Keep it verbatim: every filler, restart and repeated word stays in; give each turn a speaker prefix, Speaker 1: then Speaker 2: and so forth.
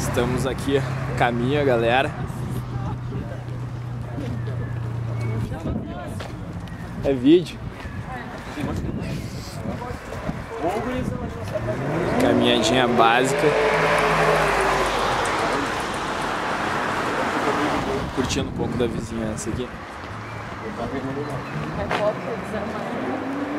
Speaker 1: Estamos aqui, caminho, galera. É vídeo. Caminhadinha básica. Curtindo um pouco da vizinhança aqui.